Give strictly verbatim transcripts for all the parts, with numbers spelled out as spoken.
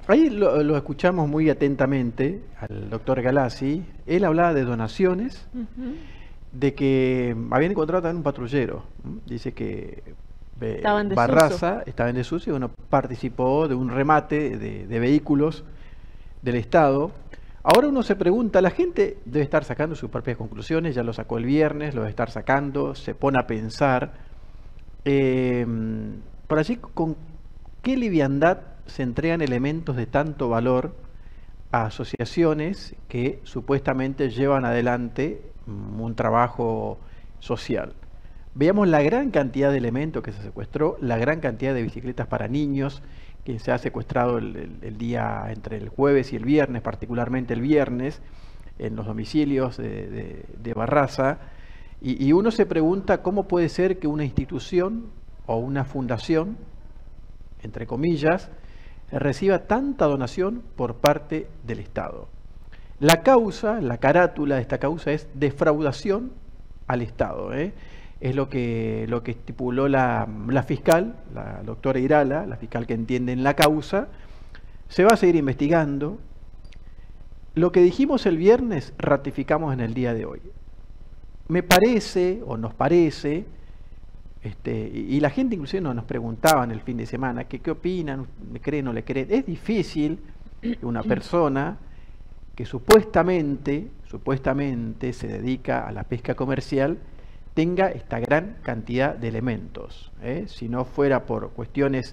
Ahí lo, lo escuchamos muy atentamente al doctor Galassi. Él hablaba de donaciones, Ujú. de que habían encontrado también un patrullero. ¿m? Dice que eh, Estaba en desuso. Barraza estaba en desuso y bueno, participó de un remate de, de vehículos del Estado. Ahora uno se pregunta, la gente debe estar sacando sus propias conclusiones, ya lo sacó el viernes, lo debe estar sacando, se pone a pensar. Eh, por allí, ¿con qué liviandad se entregan elementos de tanto valor a asociaciones que supuestamente llevan adelante mm, un trabajo social? Veamos la gran cantidad de elementos que se secuestró, la gran cantidad de bicicletas para niños que se ha secuestrado el, el- el día entre el jueves y el viernes, particularmente el viernes, en los domicilios de, de- de Barraza. Y, y uno se pregunta cómo puede ser que una institución o una fundación, entre comillas, reciba tanta donación por parte del Estado. La causa, la carátula de esta causa es defraudación al Estado. ¿eh? Es lo que, lo que estipuló la, la fiscal, la doctora Irala, la fiscal que entiende en la causa. Se va a seguir investigando. Lo que dijimos el viernes, ratificamos en el día de hoy. Me parece, o nos parece, este, y, y la gente inclusive nos, nos preguntaba en el fin de semana, que, ¿qué opinan? ¿Le creen o no le creen? Es difícil que una persona que supuestamente, supuestamente se dedica a la pesca comercial tenga esta gran cantidad de elementos. ¿eh? Si no fuera por cuestiones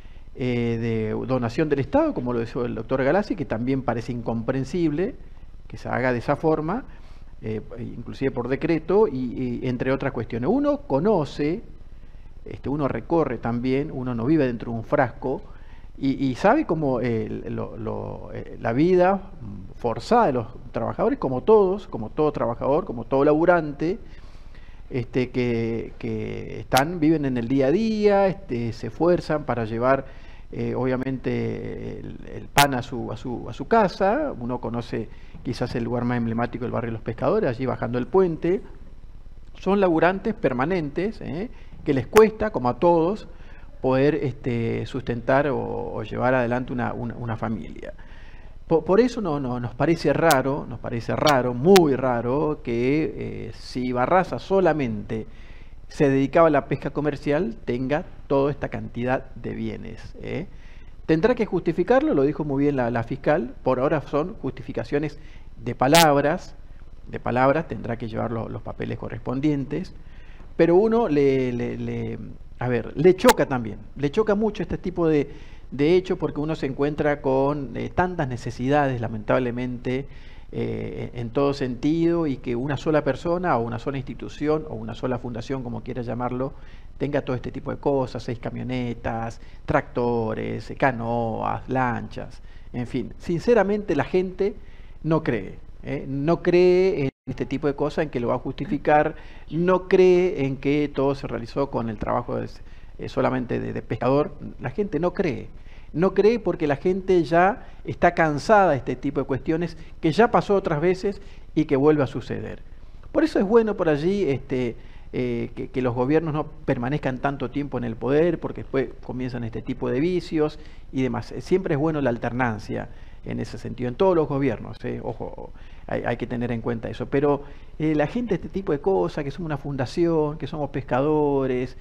eh, de donación del Estado, como lo dijo el doctor Galassi, que también parece incomprensible que se haga de esa forma, eh, inclusive por decreto, y, y entre otras cuestiones. Uno conoce, este, uno recorre también, uno no vive dentro de un frasco, y, y sabe cómo eh, lo, lo, eh, la vida forzada de los trabajadores, como todos, como todo trabajador, como todo laburante, este, que, que están, viven en el día a día, este, se esfuerzan para llevar eh, obviamente el, el pan a su, a, su, a su casa. Uno conoce quizás el lugar más emblemático del barrio de los Pescadores, allí bajando el puente. Son laburantes permanentes, ¿eh? que les cuesta, como a todos, poder este, sustentar o, o llevar adelante una, una, una familia. Por, por eso no, no, nos parece raro, nos parece raro, muy raro, que eh, si Barraza solamente se dedicaba a la pesca comercial, tenga toda esta cantidad de bienes. ¿eh? Tendrá que justificarlo, lo dijo muy bien la, la fiscal, por ahora son justificaciones de palabras, de palabras, tendrá que llevar lo, los papeles correspondientes, pero uno le, le, le, a ver, le choca también, le choca mucho este tipo de, de hecho porque uno se encuentra con eh, tantas necesidades, lamentablemente, eh, en todo sentido, y que una sola persona o una sola institución o una sola fundación, como quiera llamarlo, tenga todo este tipo de cosas, seis camionetas, tractores, canoas, lanchas, en fin. Sinceramente la gente no cree, ¿eh? no cree en este tipo de cosas, en que lo va a justificar, no cree en que todo se realizó con el trabajo de, eh, solamente de, de pescador. La gente no cree. No cree porque la gente ya está cansada de este tipo de cuestiones que ya pasó otras veces y que vuelve a suceder. Por eso es bueno por allí este, eh, que, que los gobiernos no permanezcan tanto tiempo en el poder, porque después comienzan este tipo de vicios y demás. Siempre es bueno la alternancia en ese sentido, en todos los gobiernos, ¿eh? Ojo, hay, hay que tener en cuenta eso. Pero eh, la gente, este tipo de cosas, que somos una fundación, que somos pescadores,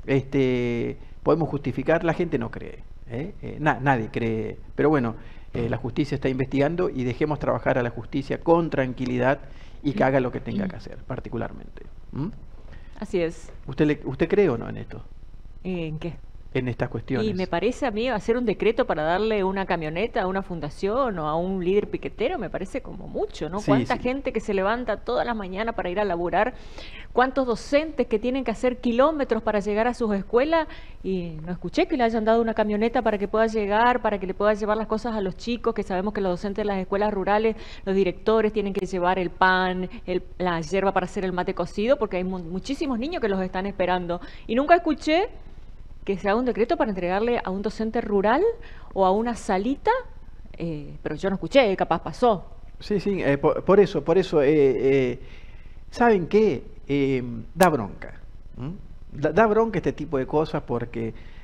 este, podemos justificar, la gente no cree. ¿eh? Eh, na, nadie cree. Pero bueno, eh, la justicia está investigando y dejemos trabajar a la justicia con tranquilidad y que haga lo que tenga que hacer, particularmente. ¿Mm? Así es. ¿Usted, le, ¿Usted cree o no en esto? ¿En qué? En estas cuestiones. Y me parece a mí hacer un decreto para darle una camioneta a una fundación o a un líder piquetero, me parece como mucho, ¿no? Sí, Cuánta sí. gente que se levanta todas las mañanas para ir a laburar, cuántos docentes que tienen que hacer kilómetros para llegar a sus escuelas, y no escuché que le hayan dado una camioneta para que pueda llegar, para que le pueda llevar las cosas a los chicos, que sabemos que los docentes de las escuelas rurales, los directores tienen que llevar el pan, el, la yerba para hacer el mate cocido, porque hay mu muchísimos niños que los están esperando. Y nunca escuché que se haga un decreto para entregarle a un docente rural o a una salita, eh, pero yo no escuché, capaz pasó. Sí, sí, eh, por, por eso, por eso, eh, eh, ¿saben qué? Eh, da bronca. ¿m? Da, da bronca este tipo de cosas porque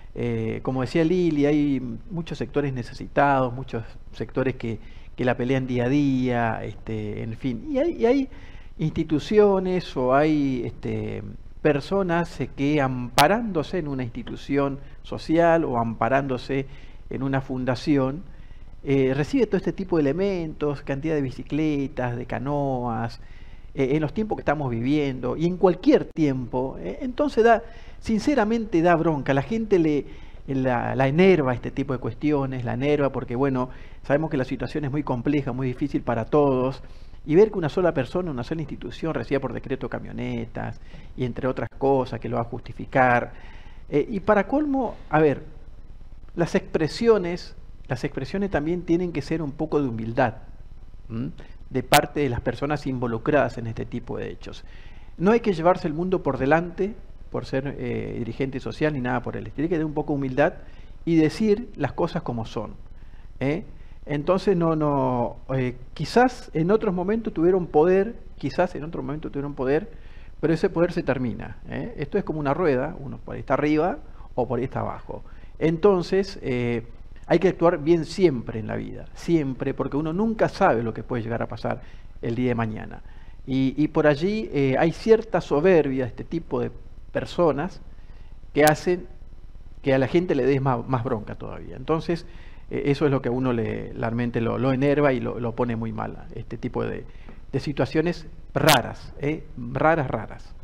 Eh, como decía Lili, hay muchos sectores necesitados, muchos sectores que, que la pelean día a día, este, en fin. Y hay, y hay instituciones o hay este, personas eh, que amparándose en una institución social o amparándose en una fundación, eh, recibe todo este tipo de elementos, cantidad de bicicletas, de canoas, eh, en los tiempos que estamos viviendo y en cualquier tiempo. Eh, entonces da, sinceramente da bronca, la gente le, la, la enerva este tipo de cuestiones, la enerva porque bueno, sabemos que la situación es muy compleja, muy difícil para todos, y ver que una sola persona, una sola institución reciba por decreto camionetas y entre otras cosas que lo va a justificar. Eh, y para colmo, a ver, las expresiones, las expresiones también tienen que ser un poco de humildad, ¿m? de parte de las personas involucradas en este tipo de hechos. No hay que llevarse el mundo por delante por ser eh, dirigente social ni nada por el estilo. Tiene que tener un poco de humildad y decir las cosas como son. ¿eh? Entonces, no, no, eh, quizás en otros momentos tuvieron poder, quizás en otros momentos tuvieron poder, pero ese poder se termina. ¿eh? Esto es como una rueda, uno por ahí está arriba o por ahí está abajo. Entonces, eh, hay que actuar bien siempre en la vida, siempre, porque uno nunca sabe lo que puede llegar a pasar el día de mañana. Y, y por allí eh, hay cierta soberbia, este tipo de personas, que hacen que a la gente le dé más, más bronca todavía. Entonces, eh, eso es lo que a uno le, realmente lo, lo enerva y lo, lo pone muy mal, este tipo de, de situaciones raras, ¿eh? raras, raras.